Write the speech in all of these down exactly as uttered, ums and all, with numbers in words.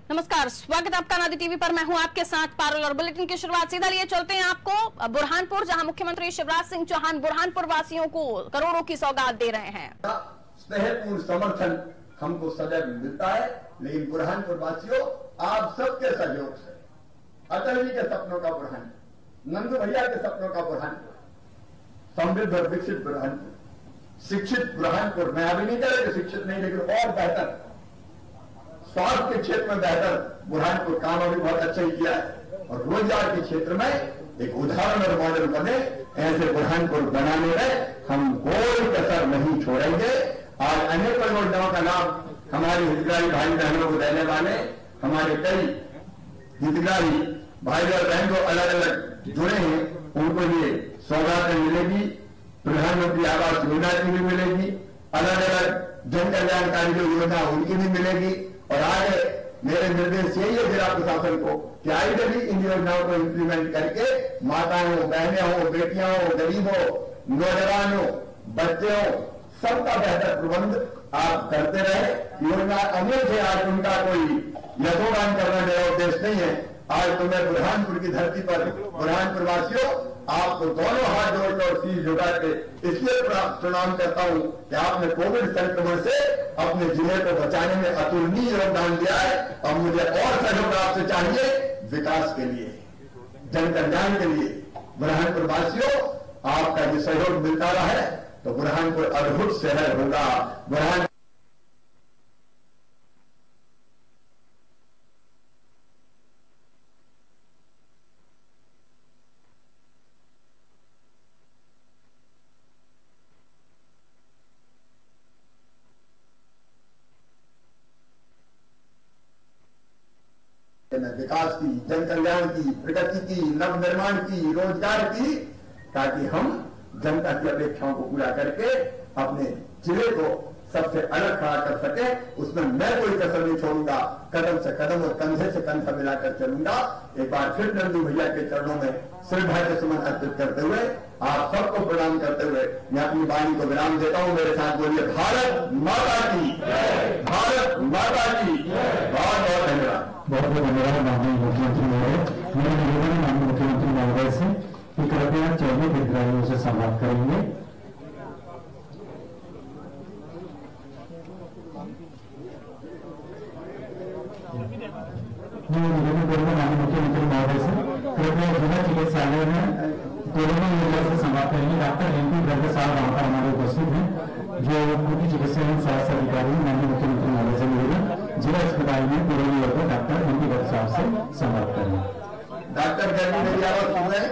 नमस्कार, स्वागत है आपका नादी टीवी पर। मैं हूं आपके साथ पारुल और बुलेटिन की शुरुआत सीधा लिए चलते हैं आपको बुरहानपुर, जहां मुख्यमंत्री शिवराज सिंह चौहान बुरहानपुर वासियों को करोड़ों की सौगात दे रहे हैं। स्नेहपूर्ण समर्थन हमको सदैव मिलता है, लेकिन बुरहानपुर वासियों आप सबके सहयोग से अटल जी के सपनों का बुरहानपुर, नंदू भैया के सपनों का बुरहानपुर, समृद्ध और विकसित बुरहानपुर, शिक्षित बुरहानपुर, मैं अभी नहीं कह रहा कि शिक्षित नहीं, लेकिन और बेहतर स्वास्थ्य के क्षेत्र में बेहतर बुरहानपुर काम अभी बहुत अच्छा ही किया है, और रोजगार के क्षेत्र में एक उदाहरण और मॉडल बने, ऐसे बुरहानपुर बनाने में हम कोई कसर नहीं छोड़ेंगे। आज अनेकों योजनाओं का लाभ हमारे हितग्राही भाई बहनों को देने वाले हमारे कई हितग्राही भाई और बहन को अलग अलग जुड़े हैं, उनको ये सौगातें मिलेगी, प्रधानमंत्री आवास योजना की भी मिलेगी, अलग अलग जन कल्याणकारी जो योजना उनकी भी मिलेगी। और आगे मेरे निर्देश यही है जिला प्रशासन को कि आइडियली इन योजनाओं को इंप्लीमेंट करके माताएं हो, बहनें हो, बेटियां हो, गरीब हो, नौजवान हो, बच्चे हो, सबका बेहतर प्रबंध आप करते रहे। योजना अनेक है, आज उनका कोई यशोगान करना मेरा उद्देश्य नहीं है। आज तो मैं बुरहानपुर की धरती पर बुरहानपुर वासियों आपको दोनों हाथ जोड़कर और शीश झुका के इसलिए प्रणाम करता हूं कि आपने कोविड संक्रमण से अपने जिले को बचाने में अतुलनीय योगदान दिया है, और मुझे और सहयोग आपसे चाहिए विकास के लिए, जन कल्याण के लिए। बुरहानपुर वासियों आपका ये सहयोग मिलता रहा है तो बुरहानपुर अद्भुत शहर होगा। बुरहान विकास की, जन कल्याण की, प्रगति की, नव निर्माण की, रोजगार की, ताकि हम जनता की अपेक्षाओं को पूरा करके अपने जिले को सबसे अलग खड़ा कर सके। उसमें मैं कोई कसर नहीं छोड़ूंगा, कदम से कदम और कंधे से कंधा मिलाकर चलूंगा। एक बार फिर नंदू भैया के चरणों में श्रद्धा के सुमन अर्पित करते हुए, आप सबको प्रणाम करते हुए मैं अपनी वाणी को विराम देता हूं। मेरे साथ बोलिए भारत माता की, भारत माता की। बहुत बहुत धन्यवाद। बहुत बहुत धन्यवाद माननीय मुख्यमंत्री महोदय। मेरा निवेदन है माननीय मुख्यमंत्री महोदय से कि कृपया चौदह हितग्राहियों से संवाद करेंगे। मैं निवेदन करूंगा माननीय मुख्यमंत्री महोदय से कृपया जिला चिकित्सालय में कोरोना योजना से संवाद करेंगे। डॉक्टर एम पी गर्ग साहब वहां पर हमारे उपस्थित हैं, जो मुख्य चिकित्सा एवं स्वास्थ्य अधिकारी माननीय मुख्यमंत्री महोदय से निवेदन जिला अस्पताल में कोरोना योजना डॉक्टर एम पी गर्ग साहब से संवाद करेंगे। डॉक्टर गर्ग मेरी आवाज सुन रहे?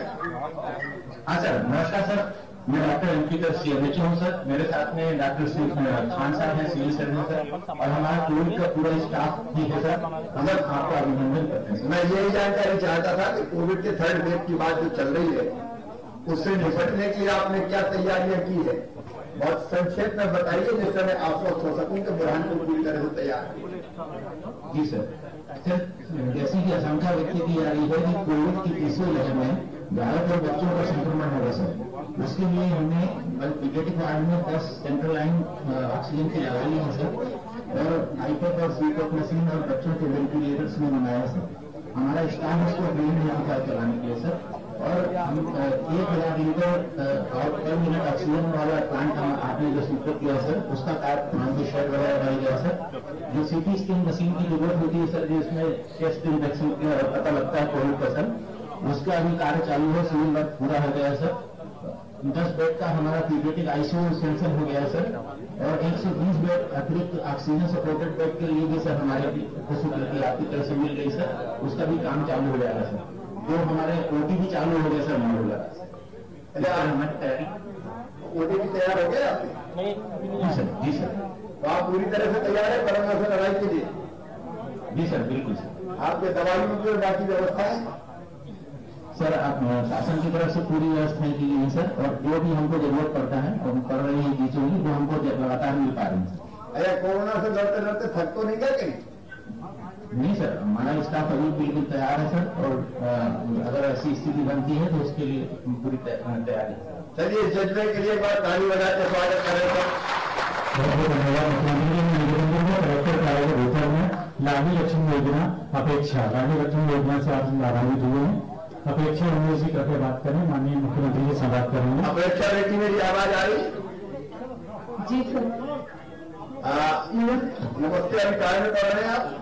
हाँ सर, नमस्कार सर, मैं doctor M P Garg C M H हूँ सर। मेरे साथ में डॉक्टर खान साहब हैं, सिविल सर्जन सर, और हमारा कोविड का पूरा स्टाफ भी है सर। हम आपका अभिनंदन करते हैं। मैं यही जानकारी चाहता था कि कोविड के थर्ड वेव की बात जो चल रही है उससे निपटने के लिए आपने क्या तैयारियां की है, बहुत संक्षेप में बताइए, जिससे मैं आश्वस्त हो सकूं कि बुरहानपुर पूरी तरह से तैयार है। जी सर, सर जैसी की आशंका व्यक्त की जा रही है कि कोविड की तीसरी लहर में ज्यादातर बच्चों का संक्रमण होगा सर, उसके लिए हमने पीडियाट्रिक वार्ड में दस सेंट्रल लाइन ऑक्सीजन की लगा ली है सर, और आईपेड और सीपेट मशीन और बच्चों के वेंटिलेटर्स में बनाया है सर। हमारा स्टाफ उसको ट्रेन है चलाने के लिए सर, और हम एक हजार लीटर पर मिनट ऑक्सीजन वाला प्लांट हम आपने जो स्वीकृत किया सर, उसका कार्य शेड वगैरह बनाया गया सर। जो सीटी स्कैन मशीन की जरूरत होती है सर, जिसमें टेस्ट इन्फेक्शन पता लगता है कोविड का सर, उसका अभी कार्य चालू है, सिविल वर्क पूरा हो गया है सर। दस बेड का हमारा पीडियाट्रिक आईसीयू सेंसर हो गया है सर, और एक सौ बीस बेड अतिरिक्त ऑक्सीजन सपोर्टेड बेड के लिए भी सर हमारे की आपकी तरफ से मिल गई सर, उसका भी काम चालू हो जाएगा सर। जो हमारे ओटी भी चालू हो गया सर मॉड्यूलर। हमारी तैयारी ओटी भी तैयार हो गया? जी सर, जी सर। तो आप पूरी तरह से तैयार है कोरोना से लड़ाई के लिए? जी सर, बिल्कुल सर। आपके दवाइयों की और बाकी व्यवस्था है सर? आप शासन की तरफ से पूरी व्यवस्थाएं की गई है सर, और जो भी हमको जरूरत पड़ता है हम कर रहे हैं चीजों की, वो हमको लगातार मिल पा रहे हैं सर। अरे कोरोना से लड़ते लड़ते थक तो नहीं गए कहीं? नहीं सर, हमारा स्टाफ अभी बिल्कुल तैयार है सर, और अगर ऐसी स्थिति बनती है तो उसके लिए पूरी तैयारी है। चलिए इस जज्बे के लिए एक बार ताली बजा के स्वागत करें सर। बहुत बहुत धन्यवाद मुख्यमंत्री जी। मैं निवेदन करूंगा कलेक्टर कार्यालय भीतर में लाडली लक्ष्मी योजना अपेक्षा, लाडली लक्ष्मी योजना से आप लाभान्वित हुए हैं, अपेक्षा उम्मीद जी करके बात करें, माननीय मुख्यमंत्री जी से बात करेंगे। अपेक्षा बेटी मेरी आवाज आ रही? जी सर। नमस्ते, अभी काय में पढ़ रहे हैं आप?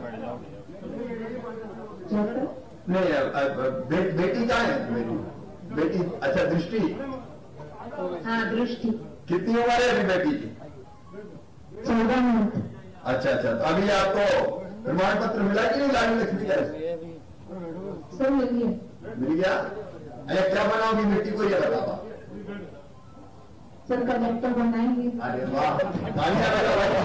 नहीं, बे, बेटी कहाँ है मेरी? बेटी, अच्छा दृष्टि। हाँ दृष्टि। कितनी उम्र है अभी बेटी की? चौदह मिनट। अच्छा अच्छा, तो अभी आपको प्रमाण पत्र मिला कि नहीं लाडली लक्ष्मी का? सर मिल गया। मिल गया? अरे क्या बनाओगी बेटी को, ये बताओ। सर कलेक्टर बनाएंगे। अरे वाह, तालियां बजाओ भाई।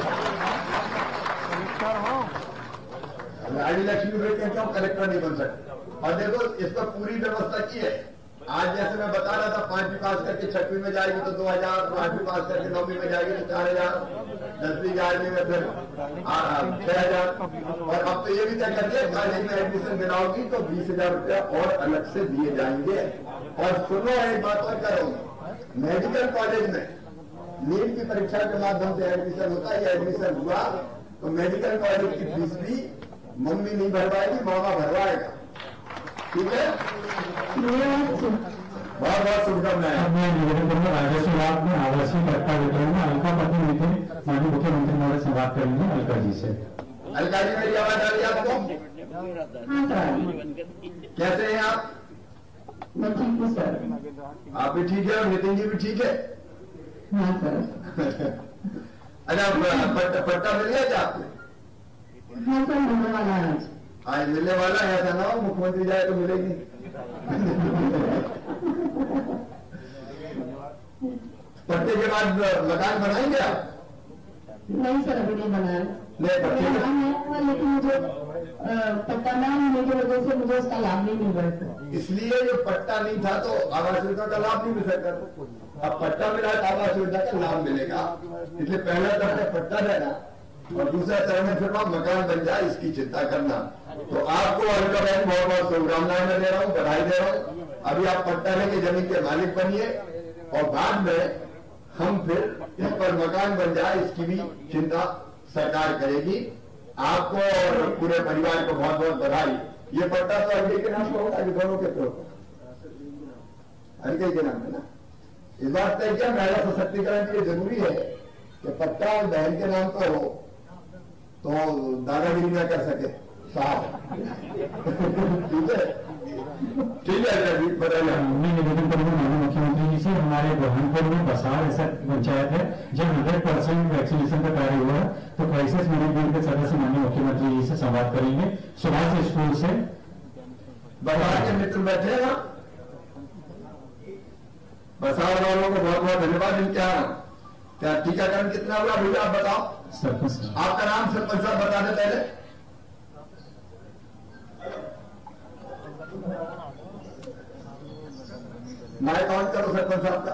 लाडली लक्ष्मी बेटे क्यों कलेक्टर नहीं बन सकते? और देखो, इस पर पूरी व्यवस्था की है। आज जैसे मैं बता रहा था, पांचवी पास करके छठवीं में जाएगी तो दो हजार, आठवीं पास करके नौवीं में जाएगी तो चार हजार, दसवीं ग्यारहवीं में फिर छह हजार, और अब तो ये भी तय कर दिया कॉलेज में एडमिशन दिलाओगी तो बीस हजार रुपया और अलग से दिए जाएंगे। और सुनो, एक बात और करूंगा, मेडिकल कॉलेज में नीट की परीक्षा के माध्यम से एडमिशन होता है। एडमिशन हुआ तो मेडिकल कॉलेज की फीस भी मम्मी नहीं भरवाएगी, मामा भरवाएगा। ठीक है, बहुत बहुत शुभकामनाएं। अब मैं निवेदन करूंगा राजस्व विभाग में आवासीय पट्टा वितरण में अलका प्रतिनिधि माननीय मुख्यमंत्री महोदय से बात करेंगे, अलका जी से। अलका जी, मेरी आवाज आ रही है आपको? हाँ सर। कैसे हैं आप? मैं ठीक हूँ सर। आप भी ठीक है और नितिन जी भी ठीक है? हाँ सर। अच्छा, पट्टा पट्टा मिल गया क्या आपको? हाँ सर, मिलने वाला है आज। आज मिलने वाला है, ऐसा ना हो मुख्यमंत्री जाए तो मिलेगी। पट्टे के बाद मकान बनाएंगे आप? नहीं सर, अभी नहीं बनाया। नहीं, पट्टे के है, लेकिन मुझे पट्टा न होने की वजह से मुझे उसका लाभ नहीं मिल रहा था। इसलिए जो पट्टा नहीं था तो आवास योजना का लाभ नहीं मिल सकता। अब पट्टा मिला तो आवास योजना का लाभ मिलेगा। इसलिए पहला चरण पट्टा देना और दूसरा चरण फिर मकान बन जाए, इसकी चिंता करना। तो आपको अलका बहन बहुत बहुत शुभकामनाएं मैं दे रहा हूँ, बधाई दे रहा हूँ। अभी आप पट्टा लेके जमीन के मालिक बनिए और बाद में हम फिर इस पर मकान बन जाए, इसकी भी चिंता सरकार करेगी। आपको और पूरे परिवार को बहुत बहुत बधाई। ये पट्टा तो अलके के नाम पर होगा कि दोनों के तो? अलके के नाम है ना। इस बात तय किया, महिला सशक्तिकरण के लिए जरूरी है कि पट्टा और बहन के नाम पर हो तो दादागिरी न कर सके साहब। ठीक है, ठीक है, बताइए। मैं निवेदन करूंगा माननीय मुख्यमंत्री जी से, हमारे बुरहानपुर में बसार ऐसा पंचायत है जब हंड्रेड परसेंट वैक्सीनेशन का कार्य हुआ है, तो क्राइसिस मैनेजमेंट के सदस्य माननीय मुख्यमंत्री जी से संवाद करेंगे। सुभाष स्कूल से बसार के मित्र बैठे हैं ना, बसार वालों को बहुत बहुत धन्यवाद। इनका क्या टीकाकरण कितना हुआ भैया आप बताओ? सरपंच, आपका नाम सरपंच साहब बता दे पहले। माइक ऑन करो सरपंच साहब का।